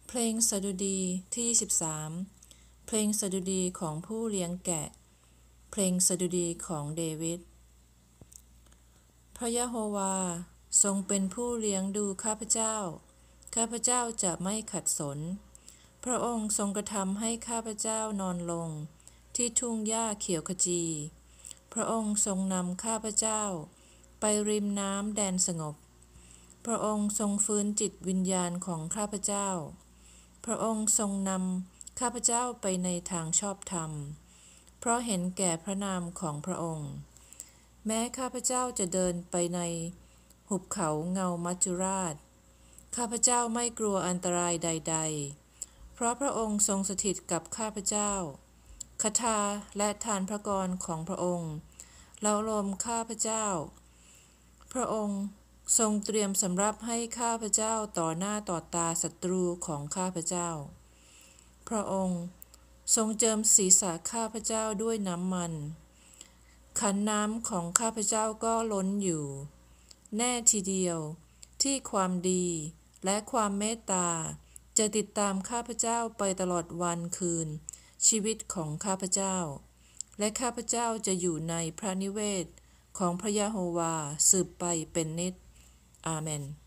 เพลงสดุดีที่23เพลงสดุดีของผู้เลี้ยงแกะเพลงสดุดีของเดวิดพระยะโฮวาทรงเป็นผู้เลี้ยงดูข้าพเจ้าข้าพเจ้าจะไม่ขัดสนพระองค์ทรงกระทำให้ข้าพเจ้านอนลงที่ทุ่งหญ้าเขียวขจีพระองค์ทรงนำข้าพเจ้าไปริมน้ำแดนสงบพระองค์ทรงฟื้นจิตวิญญาณของข้าพเจ้าพระองค์ทรงนำข้าพเจ้าไปในทางชอบธรรมเพราะเห็นแก่พระนามของพระองค์แม้ข้าพเจ้าจะเดินไปในหุบเขาเงามัจจุราชข้าพเจ้าไม่กลัวอันตรายใดๆเพราะพระองค์ทรงสถิตกับข้าพเจ้าคทาและทานพระกรของพระองค์เล้าโลมข้าพเจ้าพระองค์ทรงเตรียมสำรับให้ข้าพเจ้าต่อหน้าต่อตาศัตรูของข้าพเจ้าพระองค์ทรงเจิมศีรษะข้าพเจ้าด้วยน้ำมันขันน้ำของข้าพเจ้าก็ล้นอยู่แน่ทีเดียวที่ความดีและความเมตตาจะติดตามข้าพเจ้าไปตลอดวันคืนชีวิตของข้าพเจ้าและข้าพเจ้าจะอยู่ในพระนิเวศของพระยะโฮวาสืบไปเป็นนิจอาเมน